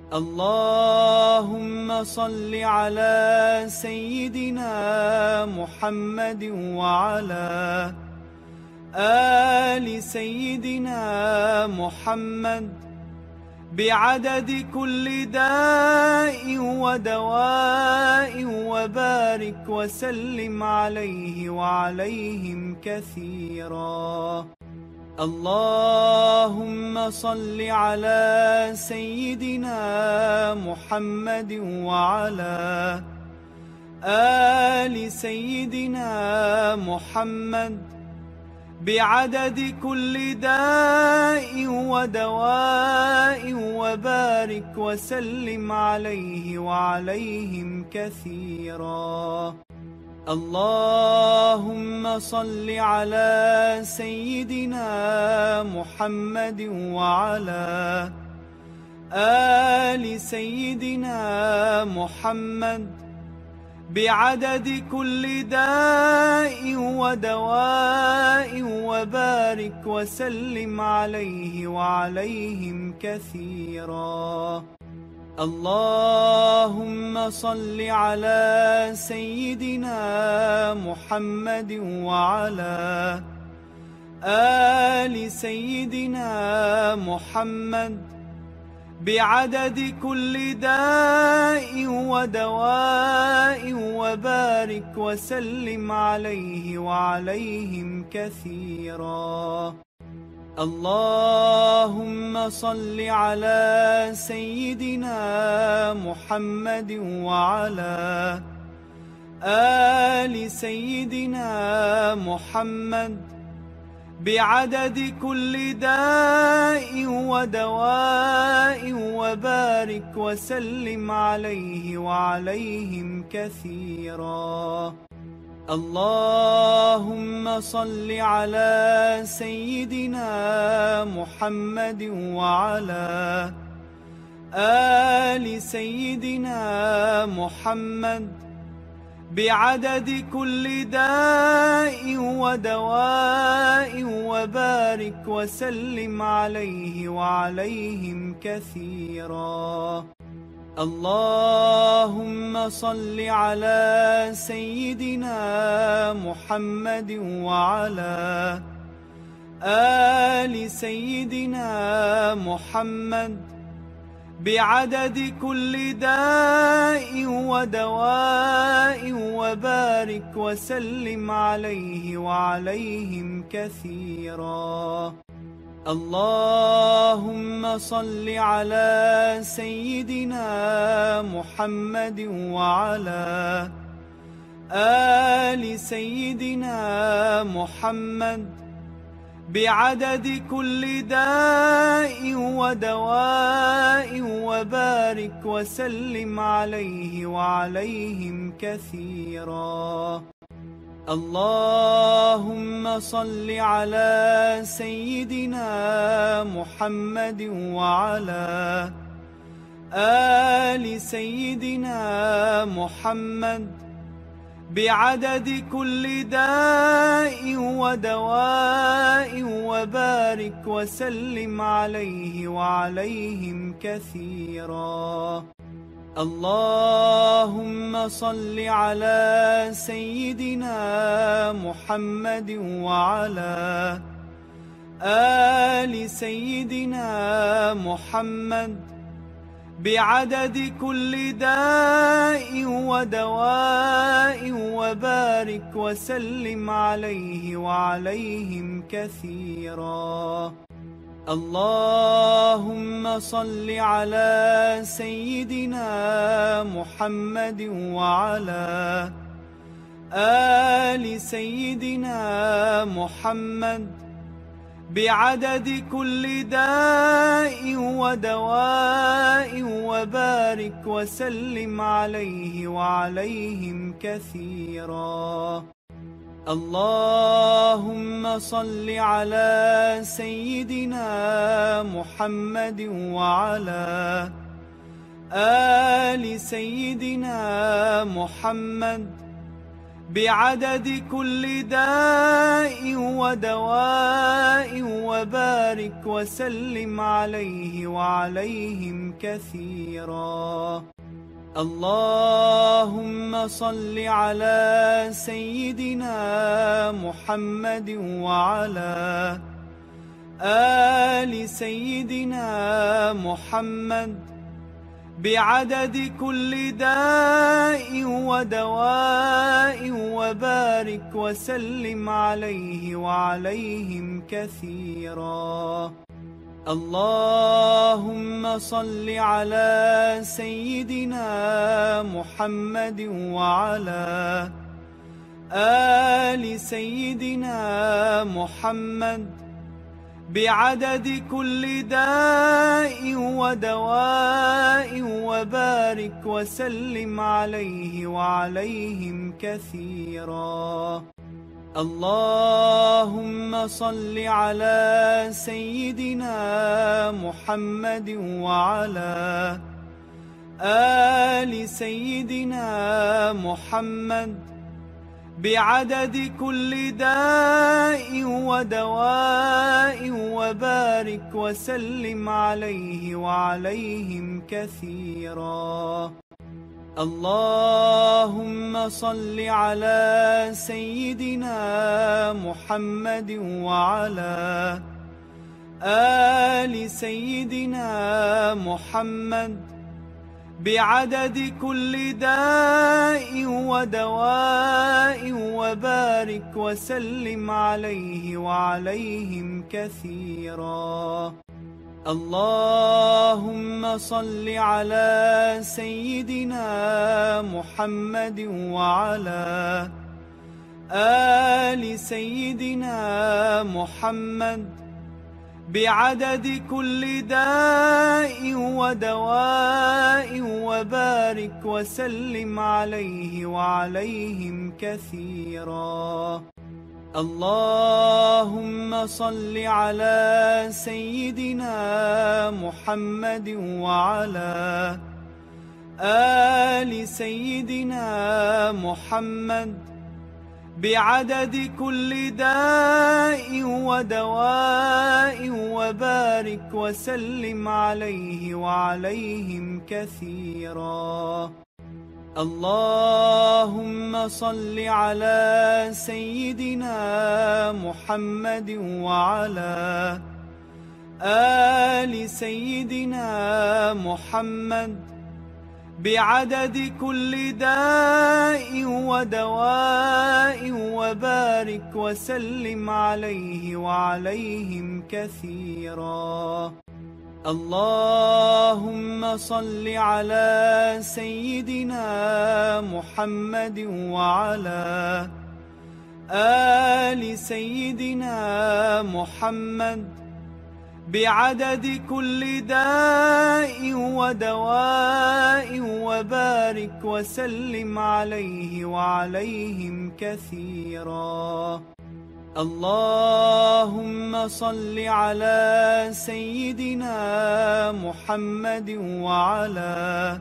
اللهم صل على سيدنا محمد وعلى آل سيدنا محمد بعدد كل داء ودواء، وبارك وسلم عليه وعليهم كثيرا. اللهم صل على سيدنا محمد وعلى آل سيدنا محمد بعدد كل داء ودواء، وبارك وسلم عليه وعليهم كثيرا. اللهم صل على سيدنا محمد وعلى آل سيدنا محمد بعدد كل داء ودواء، وبارك وسلم عليه وعليهم كثيرا. اللهم صل على سيدنا محمد وعلى آل سيدنا محمد بعدد كل داء ودواء، وبارك وسلم عليه وعليهم كثيرا. اللهم صل على سيدنا محمد وعلى آل سيدنا محمد بعدد كل داء ودواء، وبارك وسلم عليه وعليهم كثيرا. اللهم صل على سيدنا محمد وعلى آل سيدنا محمد بعدد كل داء ودواء، وبارك وسلم عليه وعليهم كثيرا. اللهم صل على سيدنا محمد وعلى آل سيدنا محمد بعدد كل داء ودواء، وبارك وسلم عليه وعليهم كثيرا. اللهم صل على سيدنا محمد وعلى آل سيدنا محمد بعدد كل داء ودواء، وبارك وسلم عليه وعليهم كثيرا. اللهم صل على سيدنا محمد وعلى آل سيدنا محمد بعدد كل داء ودواء، وبارك وسلم عليه وعليهم كثيرا. اللهم صل على سيدنا محمد وعلى آل سيدنا محمد بعدد كل داء ودواء، وبارك وسلم عليه وعليهم كثيرا. اللهم صل على سيدنا محمد وعلى آل سيدنا محمد بعدد كل داء ودواء، وبارك وسلم عليه وعليهم كثيرا. اللهم صل على سيدنا محمد وعلى آل سيدنا محمد بعدد كل داء ودواء وبارك وسلم عليه وعليهم كثيرا. اللهم صل على سيدنا محمد وعلى آل سيدنا محمد بعدد كل داء ودواء وبارك وسلم عليه وعليهم كثيرا. اللهم صل على سيدنا محمد وعلى آل سيدنا محمد بعدد كل داء ودواء وبارك وسلم عليه وعليهم كثيرا. اللهم صل على سيدنا محمد وعلى آل سيدنا محمد بعدد كل داء ودواء وبارك وسلم عليه وعليهم كثيرا. اللهم صل على سيدنا محمد وعلى آل سيدنا محمد بعدد كل داء ودواء وبارك وسلم عليه وعليهم كثيرا. اللهم صل على سيدنا محمد وعلى آل سيدنا محمد بعدد كل داء ودواء وبارك وسلم عليه وعليهم كثيرا. اللهم صل على سيدنا محمد وعلى آل سيدنا محمد بعدد كل داء ودواء وبارك وسلم عليه وعليهم كثيرا. اللهم صل على سيدنا محمد وعلى آل سيدنا محمد بعدد كل داء ودواء وبارك وسلم عليه وعليهم كثيرا. اللهم صل على سيدنا محمد وعلى آل سيدنا محمد بعدد كل داء ودواء وبارك وسلم عليه وعليهم كثيرا. اللهم صل على سيدنا محمد وعلى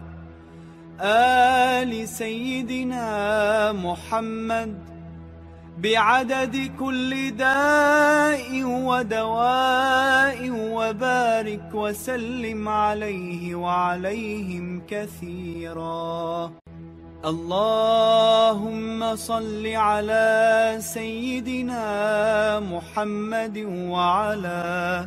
آل سيدنا محمد بعدد كل داء ودواء وبارك وسلم عليه وعليهم كثيرا. اللهم صل على سيدنا محمد وعلى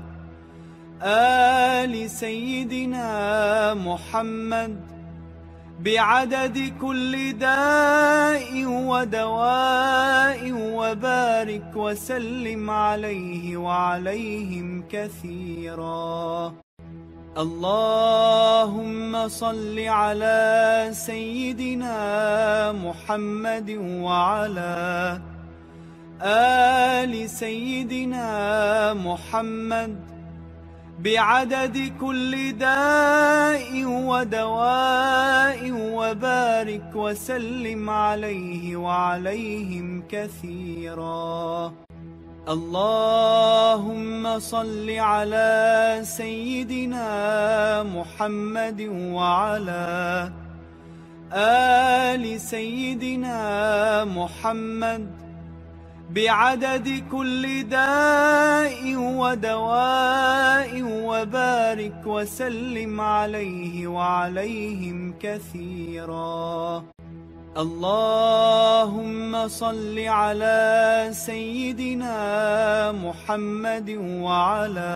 آل سيدنا محمد بعدد كل داء ودواء وبارك وسلم عليه وعليهم كثيرا. اللهم صل على سيدنا محمد وعلى آل سيدنا محمد بعدد كل داء ودواء وبارك وسلم عليه وعليهم كثيرا. اللهم صل على سيدنا محمد وعلى آل سيدنا محمد بعدد كل داء ودواء وبارك وسلم عليه وعليهم كثيرا. اللهم صل على سيدنا محمد وعلى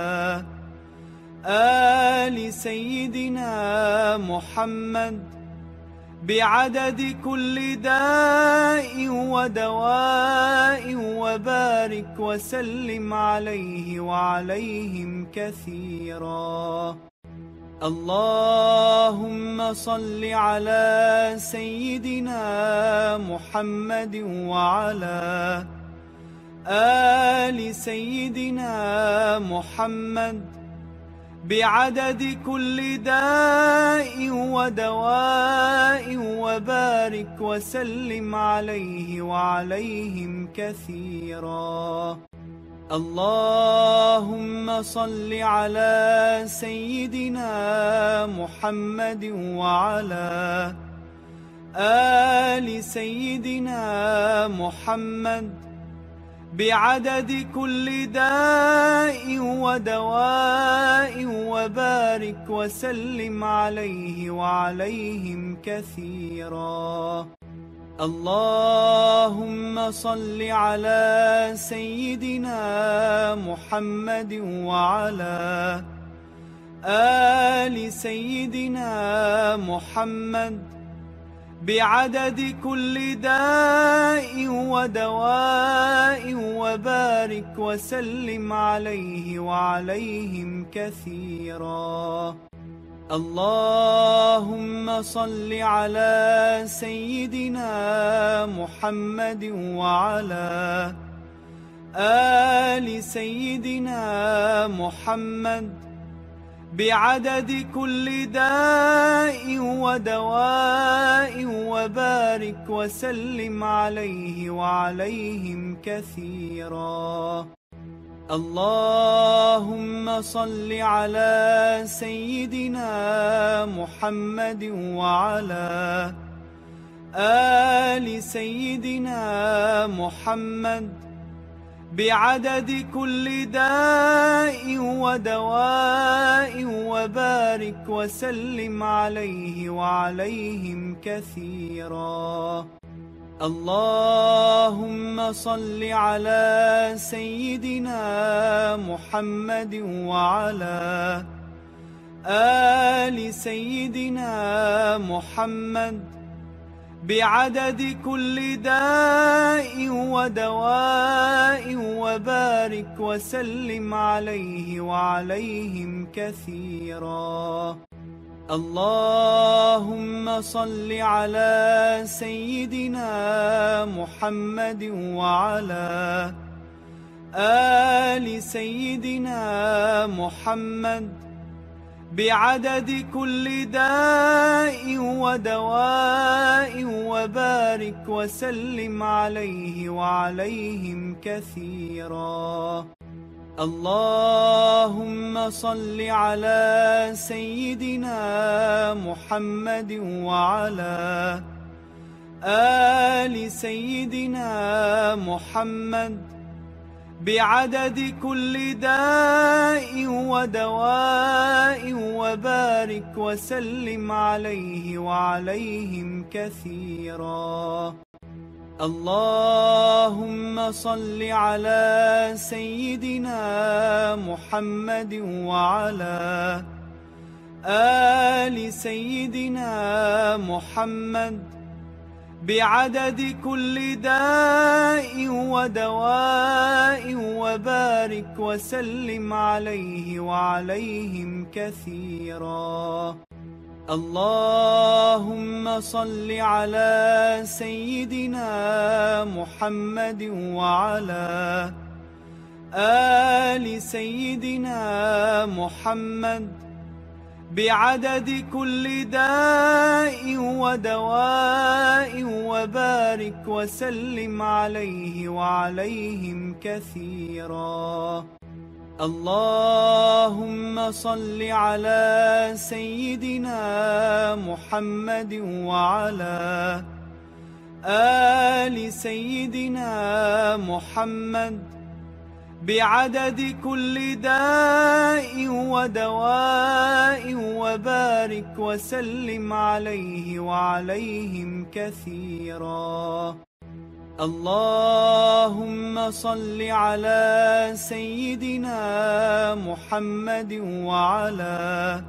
آل سيدنا محمد بعدد كل داء ودواء وبارك وسلم عليه وعليهم كثيرا. اللهم صل على سيدنا محمد وعلى آل سيدنا محمد بعدد كل داء ودواء وبارك وسلم عليه وعليهم كثيرا. اللهم صل على سيدنا محمد وعلى آل سيدنا محمد بعدد كل داء ودواء وبارك وسلم عليه وعليهم كثيرا. اللهم صل على سيدنا محمد وعلى آل سيدنا محمد بعدد كل داء ودواء وبارك وسلم عليه وعليهم كثيرا. اللهم صل على سيدنا محمد وعلى آل سيدنا محمد بعدد كل داء ودواء وبارك وسلم عليه وعليهم كثيرا. اللهم صل على سيدنا محمد وعلى آل سيدنا محمد بعدد كل داء ودواء وبارك وسلم عليه وعليهم كثيرا. اللهم صل على سيدنا محمد وعلى آل سيدنا محمد بعدد كل داء ودواء وبارك وسلم عليه وعليهم كثيرا. اللهم صل على سيدنا محمد وعلى آل سيدنا محمد بعدد كل داء ودواء وبارك وسلم عليه وعليهم كثيرا. اللهم صل على سيدنا محمد وعلى آل سيدنا محمد بعدد كل داء ودواء وبارك وسلم عليه وعليهم كثيرا. اللهم صل على سيدنا محمد وعلى آل سيدنا محمد بعدد كل داء ودواء وبارك وسلم عليه وعليهم كثيرا. اللهم صل على سيدنا محمد وعلى آل سيدنا محمد بعدد كل داء ودواء وبارك وسلم عليه وعليهم كثيرا. اللهم صل على سيدنا محمد وعلى آل سيدنا محمد بعدد كل داء ودواء وبارك وسلم عليه وعليهم كثيرا. اللهم صل على سيدنا محمد وعلى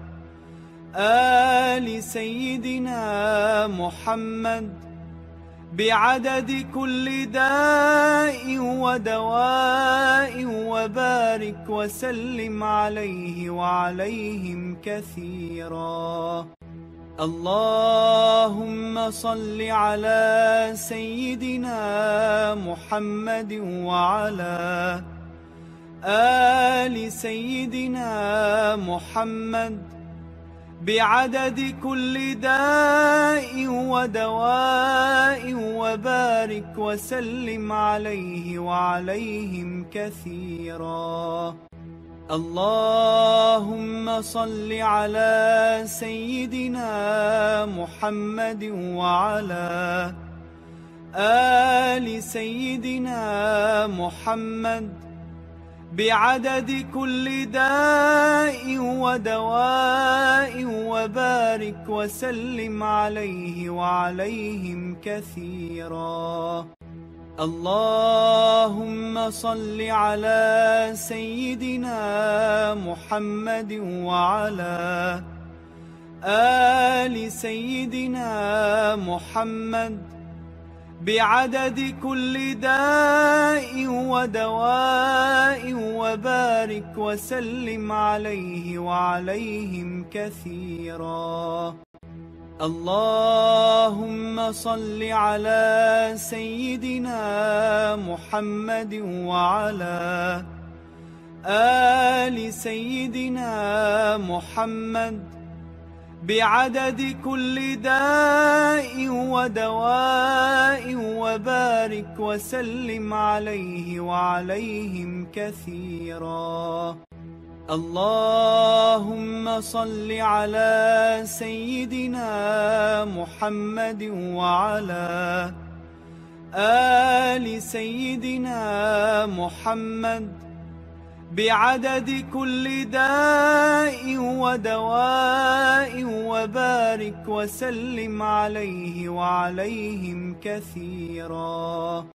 آل سيدنا محمد بعدد كل داء ودواء وبارك وسلم عليه وعليهم كثيرا. اللهم صل على سيدنا محمد وعلى آل سيدنا محمد بعدد كل داء ودواء وبارك وسلم عليه وعليهم كثيرا. اللهم صل على سيدنا محمد وعلى آل سيدنا محمد بعدد كل داء ودواء وبارك وسلم عليه وعليهم كثيرا. اللهم صل على سيدنا محمد وعلى آل سيدنا محمد بعدد كل داء ودواء وبارك وسلم عليه وعليهم كثيرا. اللهم صل على سيدنا محمد وعلى آل سيدنا محمد بعدد كل داء ودواء وبارك وسلم عليه وعليهم كثيرا. اللهم صل على سيدنا محمد وعلى آل سيدنا محمد بعدد كل داء ودواء وبارك وسلم عليه وعليهم كثيرا.